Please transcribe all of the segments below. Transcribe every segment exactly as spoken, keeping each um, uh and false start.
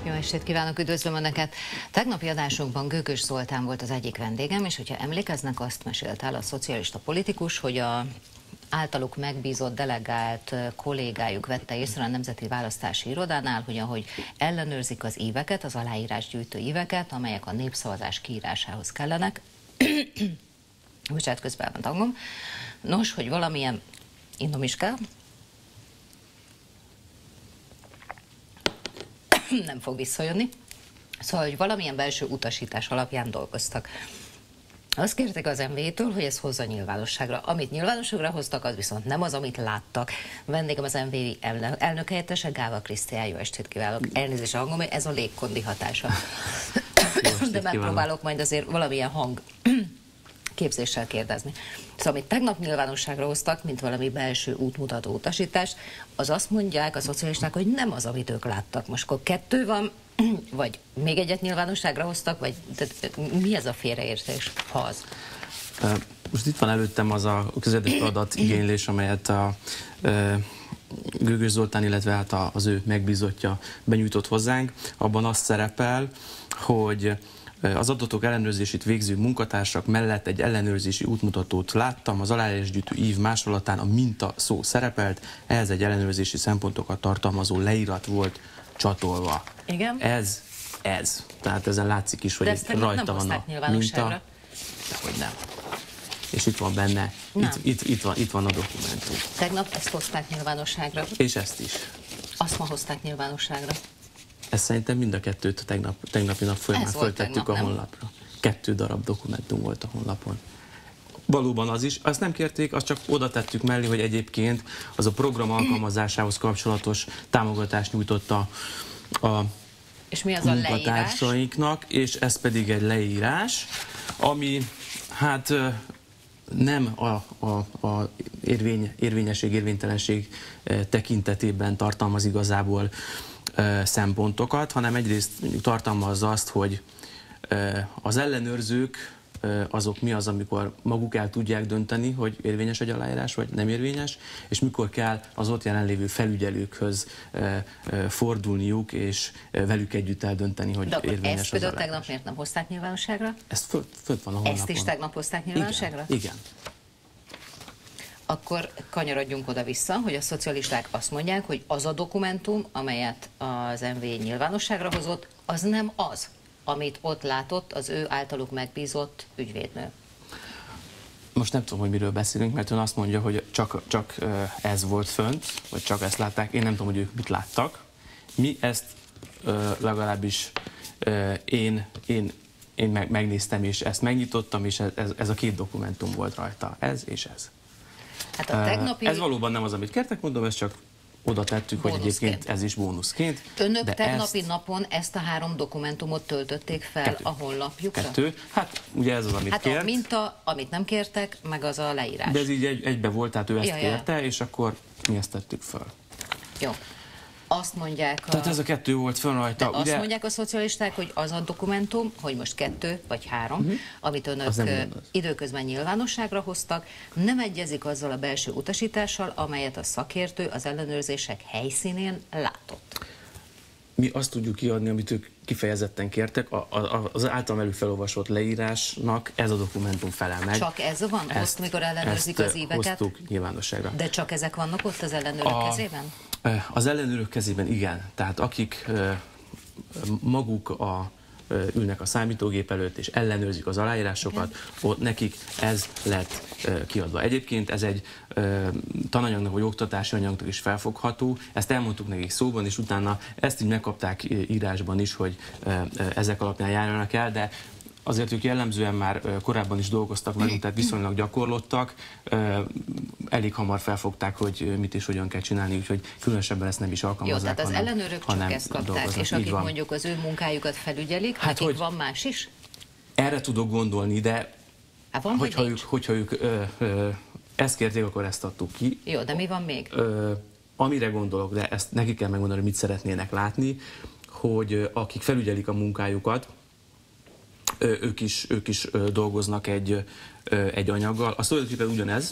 Jó estét kívánok, üdvözlöm Önöket! Tegnapi adásunkban Gőgös Zoltán volt az egyik vendégem, és hogyha emlékeznek, azt mesélt el a szocialista politikus, hogy a általuk megbízott delegált kollégájuk vette észre a Nemzeti Választási Irodánál, hogy ahogy ellenőrzik az íveket, az aláírásgyűjtő íveket, amelyek a népszavazás kiírásához kellenek, bocsánat, közben elment hangom, nos, hogy valamilyen, innom is kell, nem fog visszajönni, szóval, hogy valamilyen belső utasítás alapján dolgoztak. Azt kérték az em vé től, hogy ez hozza nyilvánosságra. Amit nyilvánosságra hoztak, az viszont nem az, amit láttak. Vendégem az em vé elnök helyettese, Gáva Krisztián, jó estét kívánok. Elnézést a hangom, ez a légkondi hatása. De megpróbálok majd azért valamilyen hang képzéssel kérdezni. Szóval, amit tegnap nyilvánosságra hoztak, mint valami belső útmutató utasítás, az azt mondják a szocialisták, hogy nem az, amit ők láttak. Most akkor kettő van, vagy még egyet nyilvánosságra hoztak, vagy de, mi ez a félreértés, ha az? Most itt van előttem az a közvetés adat igénylés, amelyet a e, Gőgös Zoltán, illetve hát az ő megbízottja benyújtott hozzánk. Abban azt szerepel, hogy az adatok ellenőrzését végző munkatársak mellett egy ellenőrzési útmutatót láttam, az aláírásgyűjtő ív másolatán a minta szó szerepelt, ehhez egy ellenőrzési szempontokat tartalmazó leírat volt csatolva. Igen? Ez, ez. Tehát ezen látszik is, hogy itt rajta van a minta. Dehogy nem. És itt van benne, itt, itt, itt, van, itt van a dokumentum. Tegnap ezt hozták nyilvánosságra. És ezt is. Azt ma hozták nyilvánosságra. Ezt szerintem mind a kettőt tegnap, tegnapi nap folyamán föltettük a honlapra. Kettő darab dokumentum volt a honlapon. Valóban az is. Azt nem kérték, azt csak oda tettük mellé, hogy egyébként az a program alkalmazásához kapcsolatos támogatást nyújtotta a és mi az a munkatársainknak, és ez pedig egy leírás, ami hát nem a, a, a érvény, érvényesség, érvénytelenség tekintetében tartalmaz igazából szempontokat, hanem egyrészt tartalmazza azt, hogy az ellenőrzők azok mi az, amikor maguk el tudják dönteni, hogy érvényes egy aláírás, vagy nem érvényes, és mikor kell az ott jelenlévő felügyelőkhöz fordulniuk, és velük együtt eldönteni, hogy de érvényes ezt az aláírás. tegnap miért nem hozták nyilvánosságra? Ez fönt, fönt van a honlapon. Ezt is tegnap hozták nyilvánosságra? Igen. Igen. Akkor kanyarodjunk oda-vissza, hogy a szocialisták azt mondják, hogy az a dokumentum, amelyet az em vé nyilvánosságra hozott, az nem az, amit ott látott az ő általuk megbízott ügyvédnő. Most nem tudom, hogy miről beszélünk, mert ön azt mondja, hogy csak, csak ez volt fönt, vagy csak ezt látták. Én nem tudom, hogy ők mit láttak. Mi ezt legalábbis én, én, én megnéztem, és ezt megnyitottam, és ez, ez a két dokumentum volt rajta. Ez és ez. Hát a tegnapi... Ez valóban nem az, amit kértek, mondom, ezt csak oda tettük, hogy egyébként ez is bónuszként. Önök de tegnapi ezt... napon ezt a három dokumentumot töltötték fel Kettő. a honlapjukra? Kettő. Hát ugye ez az, amit hát kért. Hát a minta, amit nem kértek, meg az a leírás. De ez így egy, egybe volt, tehát ő ezt ja, kérte, ja. és akkor mi ezt tettük föl. Jó. Azt mondják a... Tehát ez a kettő volt fönn rajta. De ugye... azt mondják a szocialisták, hogy az a dokumentum, hogy most kettő vagy három, uh-huh. amit önök időközben nyilvánosságra hoztak, nem egyezik azzal a belső utasítással, amelyet a szakértő az ellenőrzések helyszínén látott. Mi azt tudjuk kiadni, amit ők kifejezetten kértek, a, a, az általam elő felolvasott leírásnak ez a dokumentum felel meg. Csak ez van ezt, ott, mikor ellenőrzik az éveket? Hoztuk nyilvánosságra. De csak ezek vannak ott az ellenőrök a, kezében? Az ellenőrök kezében igen. Tehát akik maguk a, ülnek a számítógép előtt és ellenőrzik az aláírásokat, ott nekik ez lett kiadva. Egyébként ez egy tananyagnak vagy oktatási anyagnak is felfogható, ezt elmondtuk nekik szóban, és utána ezt így megkapták írásban is, hogy ezek alapján járjanak el, de azért ők jellemzően már korábban is dolgoztak velünk, tehát viszonylag gyakorlottak, elég hamar felfogták, hogy mit és hogyan kell csinálni, úgyhogy különösebben ezt nem is alkalmazzák. Jó, tehát az hanem, ellenőrök csak ezt kapták, és akik mondjuk az ő munkájukat felügyelik, hát nekik hogy van más is? Erre tudok gondolni, de hát van, hogyha, ők, hogyha ők ö, ö, ezt kérték, akkor ezt adtuk ki. Jó, de mi van még? Ö, amire gondolok, de ezt neki kell megmondani, hogy mit szeretnének látni, hogy akik felügyelik a munkájukat, Ők is, ők is dolgoznak egy, egy anyaggal. Az tulajdonképpen ugyanez,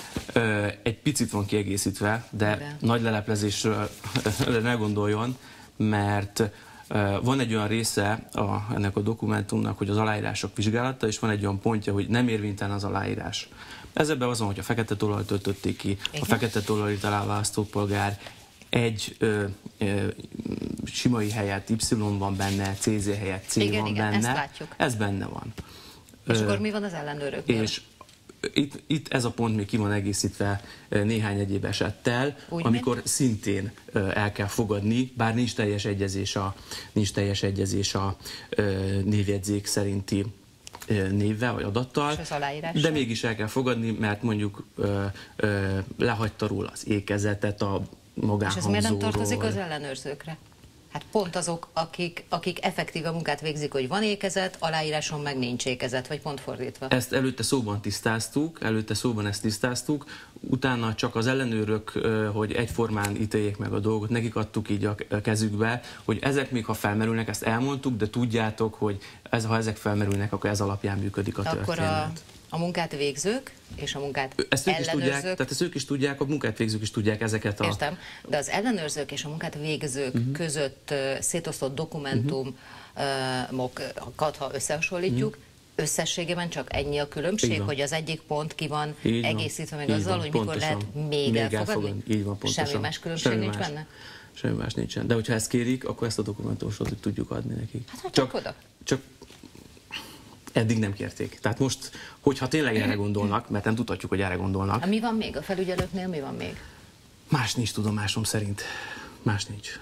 egy picit van kiegészítve, de, de. nagy leleplezésről ne gondoljon, mert van egy olyan része a, ennek a dokumentumnak, hogy az aláírások vizsgálata, és van egy olyan pontja, hogy nem érvénytelen az aláírás. Ez ebben az van, hogy a fekete tollal töltötték ki, igen. A fekete tollal talál választópolgár, egy ö, ö, simai helyett Y van benne, cé zé helyett C igen, van igen, benne. Ezt látjuk. Ez benne van. És ö, akkor mi van az ellenőröknél? És itt, itt ez a pont még ki van egészítve néhány egyéb esettel, úgy amikor mint? szintén el kell fogadni, bár nincs teljes egyezés a, nincs teljes egyezés a névjegyzék szerinti névvel vagy adattal, de mégis el kell fogadni, mert mondjuk ö, ö, lehagyta róla az ékezetet a magánhangzóról. És ez miért nem tartozik az ellenőrzőkre? Hát pont azok, akik, akik effektív a munkát végzik, hogy van ékezet, aláíráson meg nincs ékezet, vagy pont fordítva. Ezt előtte szóban tisztáztuk, előtte szóban ezt tisztáztuk, utána csak az ellenőrök, hogy egyformán ítéljék meg a dolgot, nekik adtuk így a kezükbe, hogy ezek még ha felmerülnek, ezt elmondtuk, de tudjátok, hogy ez, ha ezek felmerülnek, akkor ez alapján működik a történet. Akkor a... A munkát végzők és a munkát ezt ők ellenőrzők... Is tudják, tehát ezt ők is tudják, a munkát végzők is tudják ezeket a... Értem, de az ellenőrzők és a munkát végzők uh-huh. között uh, szétosztott dokumentumokat, uh-huh. ha összehasonlítjuk, uh-huh. összességében csak ennyi a különbség, hogy az egyik pont ki van így egészítve meg azzal, van, hogy mikor lehet még, még elfogadni? elfogadni? Így van, pontosan. Semmi más különbség Semmi nincs más. benne? Semmi más nincsen. De hogyha ezt kérik, akkor ezt a dokumentumot tudjuk adni nekik. Hát csak oda. Csak eddig nem kérték. Tehát most, hogyha tényleg erre gondolnak, mert nem tudhatjuk, hogy erre gondolnak. Mi van még? A felügyelőknél mi van még? Más nincs tudomásom szerint. Más nincs.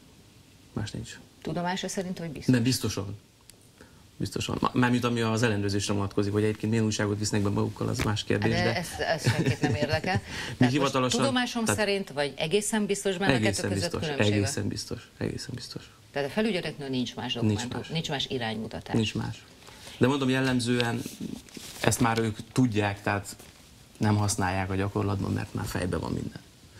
Más nincs. Tudomása szerint, vagy biztos? Nem, biztosan. Biztosan. Mármint ami az ellenőrzésre vonatkozik, hogy egyébként milyen újságot visznek be magukkal, az más kérdés. De, de... Ez, ez senkit nem érdekel. Tehát hivatalosan, tudomásom tehát szerint, vagy egészen biztos benne a kettő között biztos, különbsége? Egészen biztos. Egészen biztos. Tehát a felügyeletnél nincs más dokumentum, nincs más, nincs más iránymutatás. Nincs más. De mondom, jellemzően ezt már ők tudják, tehát nem használják a gyakorlatban, mert már fejben van minden.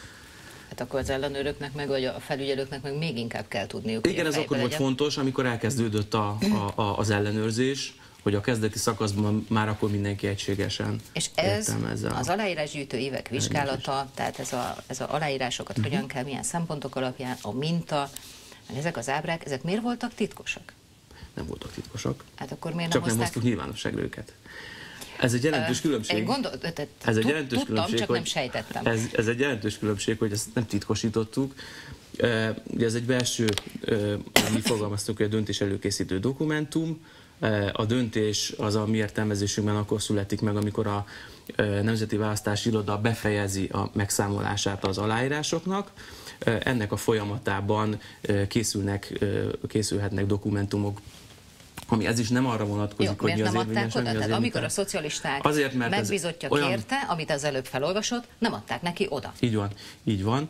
Hát akkor az ellenőröknek meg, vagy a felügyelőknek meg még inkább kell tudniuk. Igen, ez akkor volt fontos, amikor elkezdődött a, a, a, az ellenőrzés, hogy a kezdeti szakaszban már akkor mindenki egységesen és ez az aláírásgyűjtő évek vizsgálata, tehát ez a, ez a aláírásokat uh-huh. hogyan kell, milyen szempontok alapján, a minta, ezek az ábrák, ezek miért voltak titkosak? Nem voltak titkosak. Hát akkor miért csak nem, nem hoztuk nyilvánosságra őket. Ez egy jelentős uh, különbség. Gondol, tehát, ez egy jelentős tudtam, különbség, csak hogy nem sejtettem. Ez, ez egy jelentős különbség, hogy ezt nem titkosítottuk. Uh, ugye ez egy belső, uh, mi fogalmaztuk, hogy a döntés előkészítő dokumentum. Uh, a döntés az a mi értelmezésünkben akkor születik meg, amikor a uh, Nemzeti Választási Iroda befejezi a megszámolását az aláírásoknak. Uh, ennek a folyamatában uh, készülnek, uh, készülhetnek dokumentumok, ami ez is nem arra vonatkozik, jó, hogy mi az nem adták oda? Tehát amikor a szocialisták azért, mert megbízottja olyan... kérte, amit az előbb felolvasott, nem adták neki oda. Így van, így van.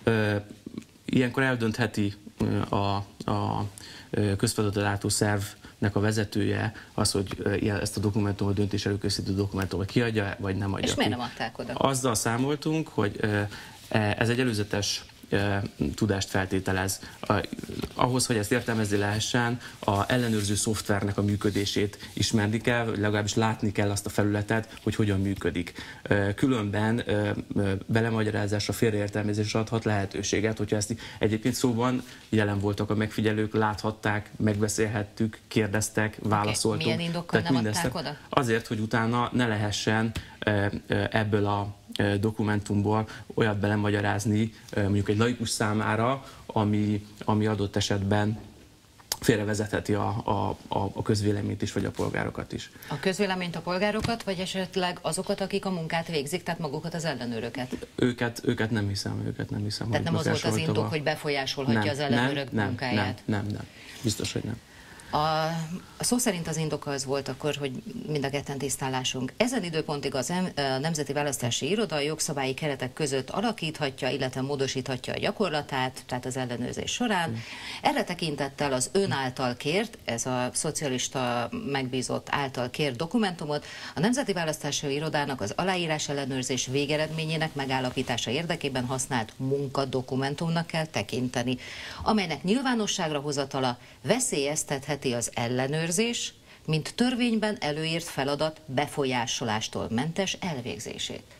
Ilyenkor eldöntheti a, a közfeladatlátó szervnek a vezetője az, hogy ezt a dokumentumot, döntés előkészítő dokumentumot kiadja, vagy nem adja. És ki. miért nem adták oda? Azzal számoltunk, hogy ez egy előzetes tudást feltételez. Ahhoz, hogy ezt értelmezni lehessen, a ellenőrző szoftvernek a működését ismerni kell, vagy legalábbis látni kell azt a felületet, hogy hogyan működik. Különben belemagyarázásra, félreértelmezésre adhat lehetőséget, hogyha ezt egyébként szóban jelen voltak a megfigyelők, láthatták, megbeszélhettük, kérdeztek, válaszoltunk. Okay. Milyen indokkal nem adták oda? Azért, hogy utána ne lehessen ebből a dokumentumból olyat belemagyarázni mondjuk egy laikus számára, ami, ami adott esetben félrevezetheti a, a, a közvéleményt is, vagy a polgárokat is. A közvéleményt, a polgárokat, vagy esetleg azokat, akik a munkát végzik, tehát magukat az ellenőröket? Őket, őket nem hiszem, őket nem hiszem. Tehát nem az volt az indok, a... hogy befolyásolhatja nem, az ellenőrök nem, munkáját? Nem, nem, nem, biztos, hogy nem. A, a szó szerint az indoka az volt akkor, hogy mind a ketten tisztálásunk. Ezen időpontig az em, a Nemzeti Választási Iroda a jogszabályi keretek között alakíthatja, illetve módosíthatja a gyakorlatát, tehát az ellenőrzés során. Mm. Erre tekintettel az ön által kért, ez a szocialista megbízott által kért dokumentumot, a Nemzeti Választási Irodának az aláírás ellenőrzés végeredményének megállapítása érdekében használt munkadokumentumnak kell tekinteni, amelynek nyilvánosságra hozatala veszélyeztethet az ellenőrzés, mint törvényben előírt feladat befolyásolástól mentes elvégzését.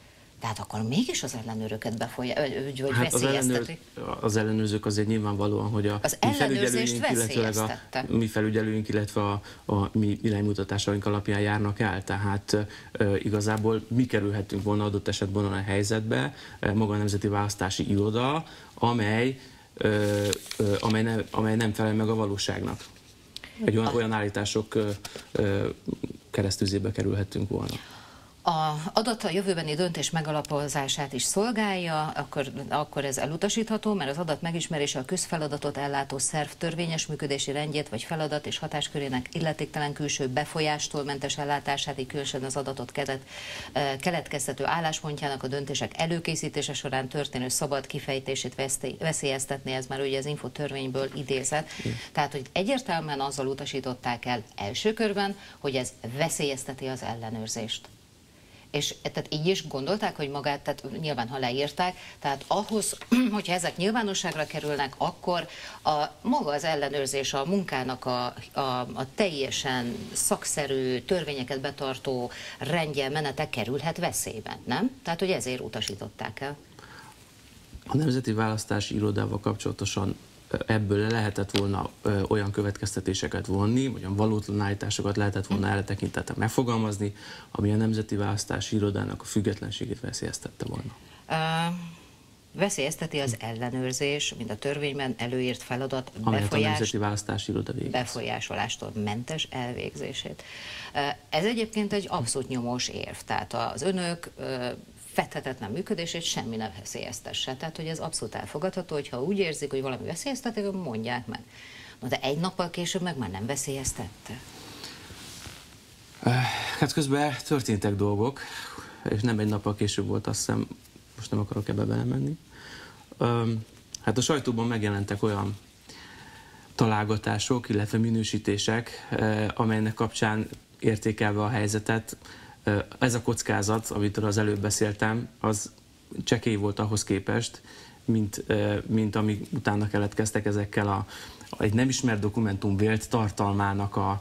Tehát akkor mégis az ellenőröket befolyásolják, vagy hát veszélyezteti? Az, ellenőr, az ellenőrzők azért nyilvánvalóan, hogy a az mi felügyelőink, illetve a, mi felügyelőink, illetve a, a mi iránymutatásaink alapján járnak el. Tehát e, igazából mi kerülhetünk volna adott esetben olyan helyzetbe, e, maga a Nemzeti Választási Iroda, amely, e, e, amely, ne, amely nem felel meg a valóságnak. Egy olyan, olyan állítások e, e, keresztüzébe kerülhettünk volna. A adat a jövőbeni döntés megalapozását is szolgálja, akkor, akkor ez elutasítható, mert az adat megismerése a közfeladatot ellátó szerv törvényes működési rendjét vagy feladat és hatáskörének illetéktelen külső befolyástól mentes ellátását, így különösen az adatot kelet, keletkeztető álláspontjának a döntések előkészítése során történő szabad kifejtését veszélyeztetné, ez már ugye az infotörvényből idézett. Mm. Tehát, hogy egyértelműen azzal utasították el első körben, hogy ez veszélyezteti az ellenőrzést. És tehát így is gondolták, hogy magát, tehát nyilván ha leírták, tehát ahhoz, hogyha ezek nyilvánosságra kerülnek, akkor a maga az ellenőrzés, a munkának a, a, a teljesen szakszerű, törvényeket betartó rendje, menete kerülhet veszélyben, nem? Tehát, hogy ezért utasították el. A Nemzeti Választási Irodával kapcsolatosan ebből le lehetett volna ö, olyan következtetéseket vonni, vagy olyan valótlan állításokat lehetett volna erre tekintettel megfogalmazni, ami a Nemzeti Választási Irodának a függetlenségét veszélyeztette volna. Uh, veszélyezteti az ellenőrzés, mint a törvényben előírt feladat amelyet a Nemzeti Választási Iroda végez. Befolyásolástól mentes elvégzését. Uh, ez egyébként egy abszolút nyomós érv, tehát az önök uh, fedhetetlen működését semmi ne veszélyeztesse. Tehát, hogy ez abszolút elfogadható, hogyha úgy érzik, hogy valami veszélyeztető, mondják meg. Na, de egy nappal később meg már nem veszélyeztette. Hát közben történtek dolgok, és nem egy nappal később volt, azt hiszem, most nem akarok ebbe belemenni. Hát a sajtóban megjelentek olyan találgatások, illetve minősítések, amelynek kapcsán értékelve a helyzetet, ez a kockázat, amitől az előbb beszéltem, az csekély volt ahhoz képest, mint, mint ami utána keletkeztek ezekkel a, egy nem ismert dokumentum vélt tartalmának a,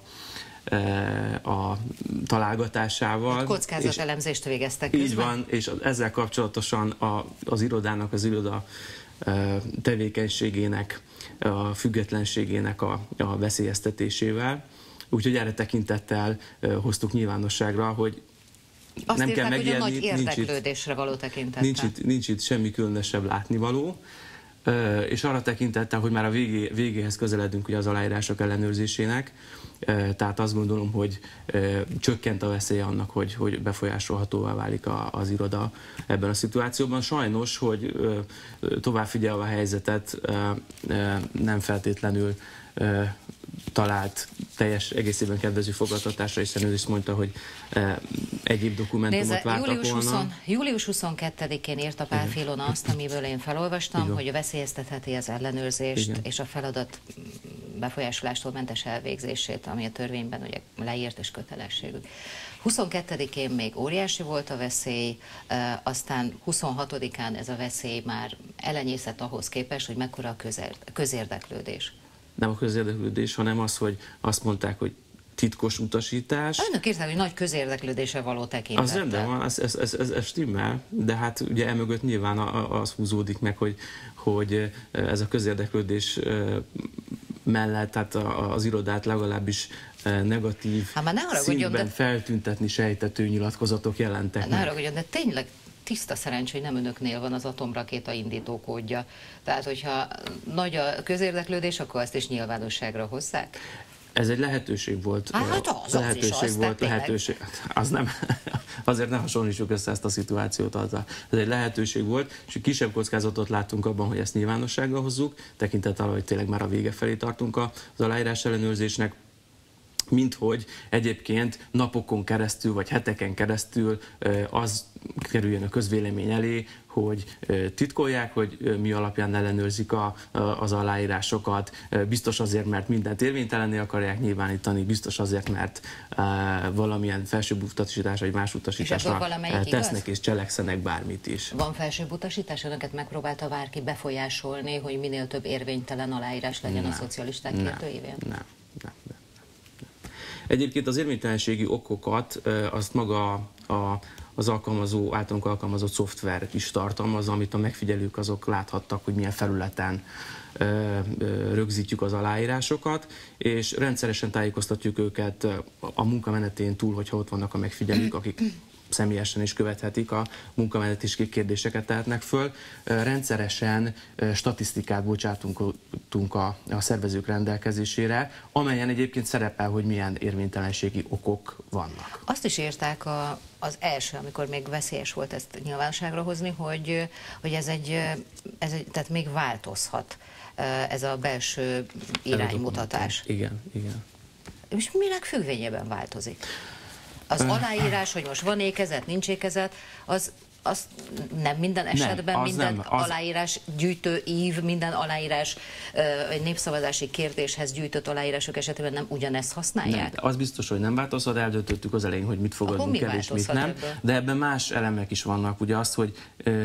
a találgatásával. Kockázatelemzést végeztek közben. Így van, és ezzel kapcsolatosan a, az irodának, az iroda tevékenységének, a függetlenségének a, a veszélyeztetésével. Úgyhogy erre tekintettel hoztuk nyilvánosságra, hogy azt nem írták, kell megijedni, hogy a nagy érdeklődésre való tekintettel. Nincs itt, nincs itt semmi különösebb látnivaló, és arra tekintettel, hogy már a végé, végéhez közeledünk ugye az aláírások ellenőrzésének, tehát azt gondolom, hogy csökkent a veszélye annak, hogy, hogy befolyásolhatóvá válik a, az iroda ebben a szituációban. Sajnos, hogy tovább figyelve a helyzetet, nem feltétlenül talált teljes egészében kedvező fogadtatásra, hiszen ő is mondta, hogy e, egyéb dokumentumot Nézze, vártak július volna. húsz, július huszonkettedikén írta Pál Filona azt, amiből én felolvastam, Igen. hogy veszélyeztetheti az ellenőrzést Igen. és a feladat befolyásolástól mentes elvégzését, ami a törvényben ugye leírt és kötelességük. huszonkettedikén még óriási volt a veszély, aztán huszonhatodikán ez a veszély már elenyészett ahhoz képest, hogy mekkora a közérdeklődés. Nem a közérdeklődés, hanem az, hogy azt mondták, hogy titkos utasítás. Önök írták, hogy nagy közérdeklődése való tekintettel. Az rendben van, ez, ez, ez, ez, ez stimmel, de hát ugye emögött nyilván az húzódik meg, hogy, hogy ez a közérdeklődés mellett, tehát az irodát legalábbis negatív hát színben de... feltüntetni sejtető nyilatkozatok jelentek meg. Haragudjon, de tényleg tiszta szerencsé, hogy nem önöknél van az atomrakéta indítókódja. Tehát, hogyha nagy a közérdeklődés, akkor azt is nyilvánosságra hozzák? Ez egy lehetőség volt. Hát az, lehetőség az is volt, lehetőség. Az nem, azért ne hasonlítsuk össze ezt a szituációt azzal. Ez egy lehetőség volt, és kisebb kockázatot láttunk abban, hogy ezt nyilvánosságra hozzuk, tekintettel, hogy tényleg már a vége felé tartunk az aláírás ellenőrzésnek, mint hogy egyébként napokon keresztül, vagy heteken keresztül az kerüljön a közvélemény elé, hogy titkolják, hogy mi alapján ellenőrzik a, az aláírásosokat, biztos azért, mert mindent érvénytelenné akarják nyilvánítani, biztos azért, mert valamilyen felsőbb utasítás, vagy más utasításra tesznek igaz? És cselekszenek bármit is. Van felsőbb utasítás? Önöket megpróbálta bárki befolyásolni, hogy minél több érvénytelen aláírás legyen nem, a szocialisták kérdőívén? Nem, nem, nem. Egyébként az érvénytelenségi okokat azt maga a, az alkalmazó, általunk alkalmazott szoftver is tartalmaz, amit a megfigyelők azok láthattak, hogy milyen felületen rögzítjük az aláírásokat, és rendszeresen tájékoztatjuk őket a munkamenetén túl, hogyha ott vannak a megfigyelők, akik személyesen is követhetik a munkamenet, és kérdéseket tehetnek föl. Rendszeresen statisztikát bocsátunk a, a szervezők rendelkezésére, amelyen egyébként szerepel, hogy milyen érvénytelenségi okok vannak. Azt is írták a, az első, amikor még veszélyes volt ezt nyilvánosságra hozni, hogy, hogy ez, egy, ez egy, tehát még változhat ez a belső iránymutatás. Igen, igen. És minek függvényében változik? Az aláírás, hogy most van ékezet, nincs ékezet, az, az nem minden esetben, nem, minden nem, az... aláírás gyűjtő ív, minden aláírás, egy népszavazási kérdéshez gyűjtött aláírások esetében nem ugyanezt használják? Nem, az biztos, hogy nem változhat, eldöntöttük az elején, hogy mit fogadunk el és mit nem, ebből? De ebben más elemek is vannak, ugye azt, hogy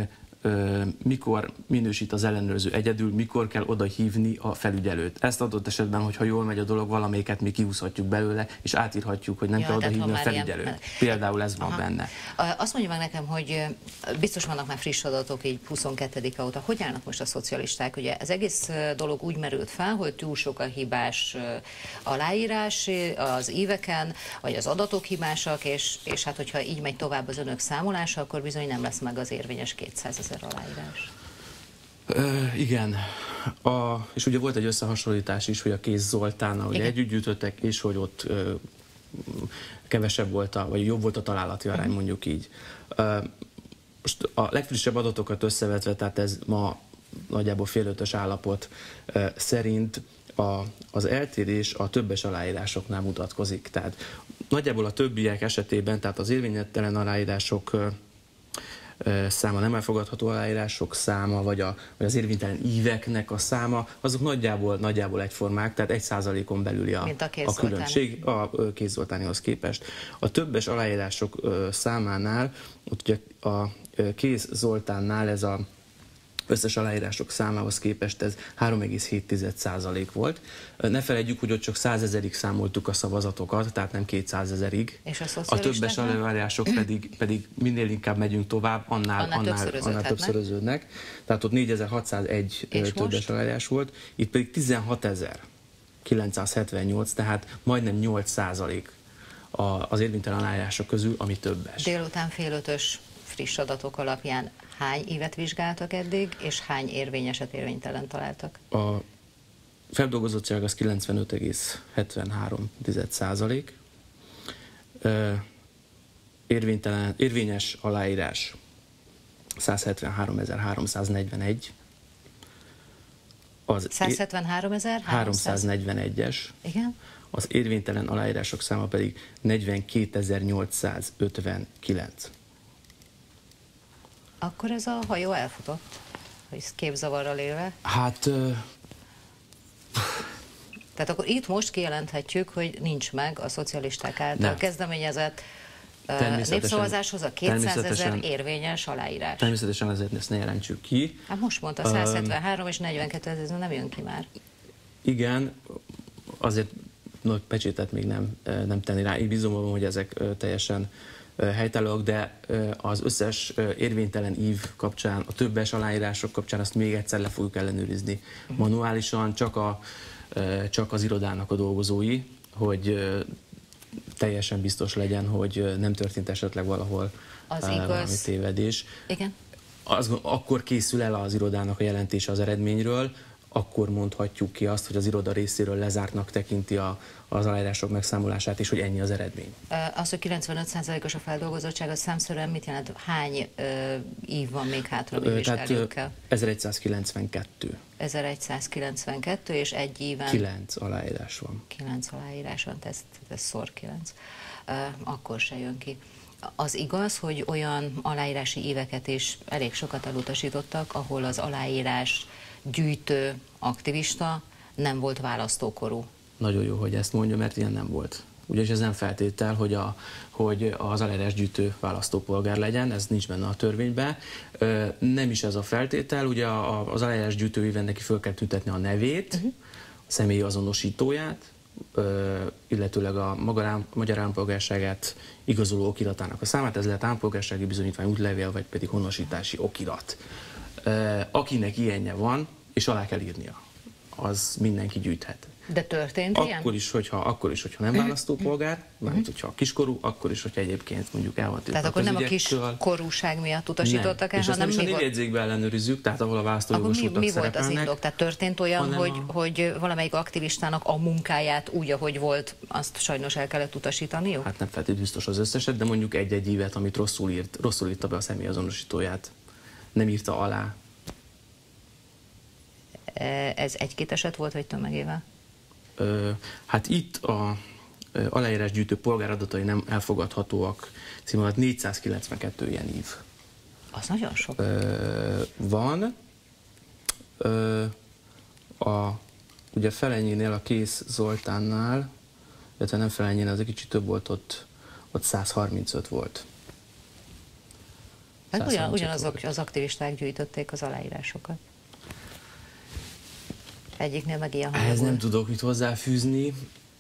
mikor minősít az ellenőrző egyedül, mikor kell oda hívni a felügyelőt. Ezt adott esetben, hogyha jól megy a dolog, valamelyiket mi kihúzhatjuk belőle, és átírhatjuk, hogy nem ja, kell oda hívni a felügyelőt. Ilyen... Például ez van Aha. benne. Azt mondja meg nekem, hogy biztos vannak már friss adatok, így huszonkettedike óta. Hogy állnak most a szocialisták? Ugye az egész dolog úgy merült fel, hogy túl sok a hibás aláírás az íveken, vagy az adatok hibásak, és, és hát hogyha így megy tovább az önök számolása, akkor bizony nem lesz meg az érvényes kétszázezer aláírás. Ö, igen. A, és ugye volt egy összehasonlítás is, hogy a Kéz Zoltánnal ugye együtt gyűjtöttek, és hogy ott ö, kevesebb volt, a, vagy jobb volt a találati arány, uh-huh. mondjuk így. Ö, most a legfrissebb adatokat összevetve, tehát ez ma nagyjából félötös állapot ö, szerint a, az eltérés a többes aláírásoknál mutatkozik. Tehát nagyjából a többiek esetében, tehát az érvénytelen aláírások ö, száma, nem elfogadható aláírások száma, vagy, a, vagy az érvénytelen íveknek a száma, azok nagyjából, nagyjából egyformák, tehát egy százalékon belüli a, a, a különbség a Kéz Zoltánihoz képest. A többes aláírások számánál, ugye a Kéz Zoltánnál ez a összes aláírások számához képest ez három egész hét százalék volt. Ne felejtjük, hogy ott csak százezerig számoltuk a szavazatokat, tehát nem kétszázezerig. És a, a többes aláírások pedig, pedig minél inkább megyünk tovább, annál, annál, annál, annál többszöröződnek. Tehát ott négyezer-hatszázegy többes aláírás volt, itt pedig tizenhatezer-kilencszázhetvennyolc, tehát majdnem nyolc százalék az érvénytelen aláírások közül, ami többes. Délután fél ötös friss adatok alapján hány évet vizsgáltak eddig, és hány érvényeset, érvénytelen találtak? A feldolgozottság az kilencvenöt egész hetvenhárom százalék. Érvénytelen, érvényes aláírás százhetvenháromezer-háromszáznegyvenegy. Az százhetvenháromezer-háromszáznegyvenegyes. Igen. Az érvénytelen aláírások száma pedig negyvenkétezer-nyolcszázötvenkilenc. Akkor ez a hajó elfutott, hogy képzavarral élve? Hát... Uh... Tehát akkor itt most kijelenthetjük, hogy nincs meg a szocialisták által nem. kezdeményezett uh, népszavazáshoz a kétszázezer érvényes aláírás. Természetesen azért ezt ne jelentsük ki. Hát most mondta, százhetvenhárom um, és negyvenkétezer nem jön ki már. Igen, azért nagy pecsétet még nem, nem tenni rá. Én bízom, hogy ezek teljesen helytállóak, de az összes érvénytelen ív kapcsán, a többes aláírások kapcsán azt még egyszer le fogjuk ellenőrizni manuálisan, csak, a, csak az irodának a dolgozói, hogy teljesen biztos legyen, hogy nem történt esetleg valahol az valami tévedés. Igen. Az, akkor készül el az irodának a jelentése az eredményről, akkor mondhatjuk ki azt, hogy az iroda részéről lezártnak tekinti a, az aláírások megszámolását, és hogy ennyi az eredmény. Az, hogy kilencvenöt százalékos a feldolgozottság, az számszerűen mit jelent? Hány ö, ív van még hátra, hogy vizsgáljuk kell? ezeregyszázkilencvenkettő. ezeregyszázkilencvenkettő, és egy íven... kilenc aláírás van. kilenc aláírás van, ez, ez szor kilenc. Akkor se jön ki. Az igaz, hogy olyan aláírási éveket is elég sokat elutasítottak, ahol az aláírás gyűjtő aktivista nem volt választókorú. Nagyon jó, hogy ezt mondja, mert ilyen nem volt. Ugyanis ez nem feltétel, hogy, a, hogy az aláírás gyűjtő választópolgár legyen, ez nincs benne a törvényben. Nem is ez a feltétel, ugye az aláírás gyűjtőiben neki föl kell tüntetni a nevét, uh-huh. a személyi azonosítóját, illetőleg a magyar állampolgárságát igazoló okiratának a számát, ez lehet állampolgársági bizonyítvány, útlevél, vagy pedig honosítási okirat. Akinek ilyenje van, és alá kell írnia, az mindenki gyűjthet. De történt akkor ilyen? Is, hogyha, akkor is, hogyha nem választópolgár, mármint hogyha kiskorú, akkor is, hogyha egyébként mondjuk el van tiltva. Tehát akkor nem a kiskorúság miatt utasítottak el, és hanem nem mi is a névjegyzékben ellenőrizzük, tehát ahol a választójogosultak mi, mi volt az indok? Tehát történt olyan, hogy, a... hogy valamelyik aktivistának a munkáját úgy, ahogy volt, azt sajnos el kellett utasítaniuk? Hát nem feltétlenül biztos az összeset, de mondjuk egy-egy évet, amit rosszul írt, rosszul írta be a személyazonosítóját, nem írta alá. Ez egy-két eset volt, vagy tömegével? Hát itt a aláírásgyűjtő polgáradatai nem elfogadhatóak cím alatt négyszázkilencvenkettő ilyen ív. Az nagyon sok. Van. A, ugye Felenyinél, a Kész Zoltánnál, illetve nem Felenyinél, az egy kicsit több volt, ott, ott száz harmincöt volt. Hát ugyan, ugyanazok volt. Az aktivisták gyűjtötték az aláírásokat. Egyiknél meg ilyen Ehhez nem tudok mit hozzáfűzni.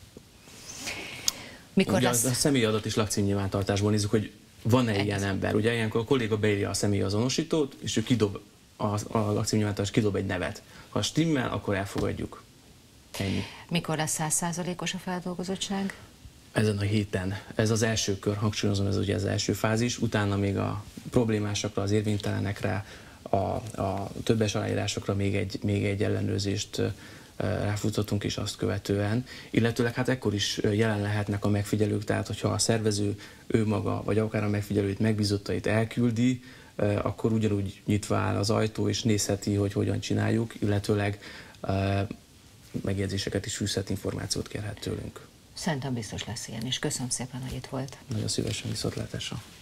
Mikor ugye lesz? A, a személyadat és lakcímnyilvántartásból nézzük, hogy van-e ilyen ember. Ugye ilyenkor a kolléga beírja a személyazonosítót, és ő kidob, a, a lakcímnyilvántartás kidob egy nevet. Ha stimmel, akkor elfogadjuk. Ennyi. Mikor lesz száz százalékos a feldolgozottság? Ezen a héten. Ez az első kör, hangsúlyozom, ez ugye az első fázis. Utána még a problémásokra, az érvénytelenekre, a, a többes aláírásokra még egy, még egy ellenőrzést ráfutottunk is azt követően, illetőleg hát ekkor is jelen lehetnek a megfigyelők, tehát hogyha a szervező ő maga, vagy akár a megfigyelőit, megbízottait elküldi, akkor ugyanúgy nyitva áll az ajtó, és nézheti, hogy hogyan csináljuk, illetőleg megjegyzéseket is fűzhet, információt kérhet tőlünk. Szerintem biztos lesz ilyen is. Köszönöm szépen, hogy itt volt. Nagyon szívesen, viszontlátásra.